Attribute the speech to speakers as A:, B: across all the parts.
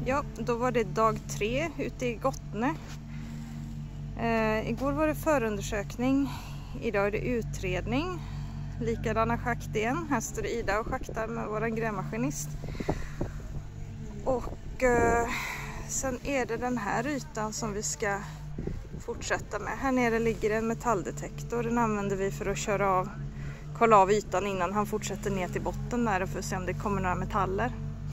A: Ja, då var det dag 3 ute i Gottne. Igår var det förundersökning, idag är det utredning. Likadana schakt igen. Här står Ida och schaktar med våran grävmaskinist. Och sen är det den här ytan som vi ska fortsätta med. Här nere ligger en metalldetektor. Den använder vi för att kolla av ytan innan han fortsätter ner till botten där för att se om det kommer några metaller.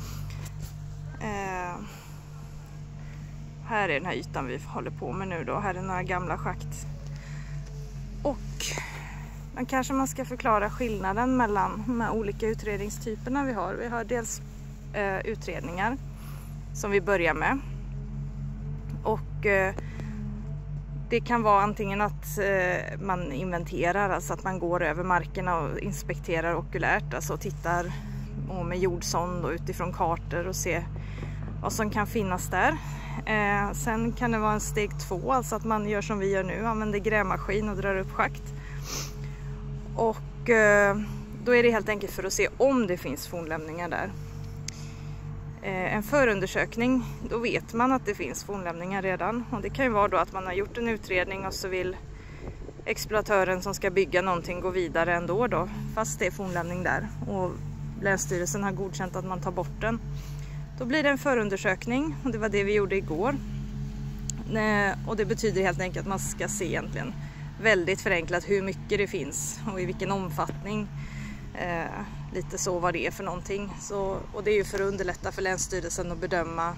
A: Här är den här ytan vi håller på med nu då. Här är några gamla schakt. Och kanske man ska förklara skillnaden mellan de här olika utredningstyperna vi har. Vi har dels utredningar som vi börjar med. Och det kan vara antingen att man inventerar, alltså att man går över markerna och inspekterar okulärt, alltså tittar med jordsond och utifrån kartor och ser vad som kan finnas där. Sen kan det vara en steg 2, alltså att man gör som vi gör nu, använder grävmaskin och drar upp schakt. Och då är det helt enkelt för att se om det finns fornlämningar där. En förundersökning, då vet man att det finns fornlämningar redan. Och det kan ju vara då att man har gjort en utredning och så vill exploatören som ska bygga någonting gå vidare ändå då, fast det är fornlämning där. Och Länsstyrelsen har godkänt att man tar bort den. Då blir det en förundersökning och det var det vi gjorde igår. Och det betyder helt enkelt att man ska se egentligen väldigt förenklat hur mycket det finns och i vilken omfattning. Lite så vad det är för någonting. Och det är ju för att underlätta för Länsstyrelsen att bedöma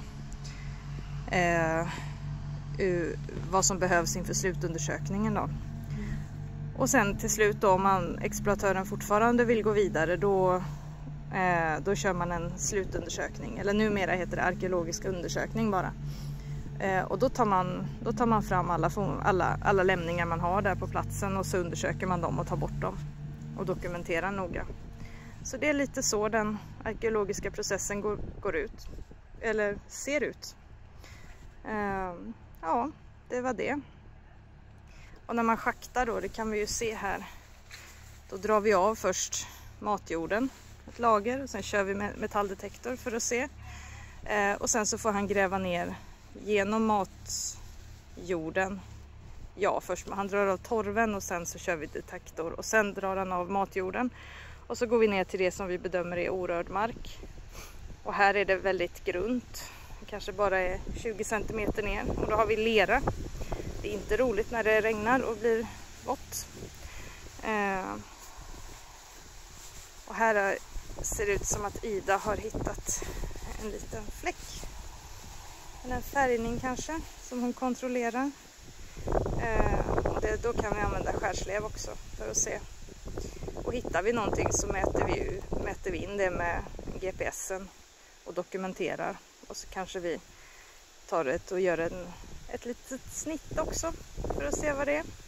A: vad som behövs inför slutundersökningen då. Och sen till slut då, om exploatören fortfarande vill gå vidare, då kör man en slutundersökning. Eller numera heter det arkeologisk undersökning bara. Och då tar man fram alla lämningar man har där på platsen och så undersöker man dem och tar bort dem. Och dokumenterar noga. Så det är lite så den arkeologiska processen går ut. Eller ser ut. Ja, det var det. Och när man schaktar då, det kan vi ju se här. Då drar vi av först matjorden, ett lager. Och sen kör vi med metalldetektor för att se. Och sen så får han gräva ner genom matjorden. Ja, först han drar av torven och sen så kör vi detektor. Och sen drar han av matjorden. Och så går vi ner till det som vi bedömer är orörd mark. Och här är det väldigt grunt. Det kanske bara är 20 cm ner. Och då har vi lera. Det är inte roligt när det regnar och blir vått. Och här ser det ut som att Ida har hittat en liten fläck. Eller en färgning kanske som hon kontrollerar. Då kan vi använda skärslev också för att se. Och hittar vi någonting så mäter vi in det med GPSen och dokumenterar. Och så kanske vi tar det och gör ett litet snitt också för att se vad det är.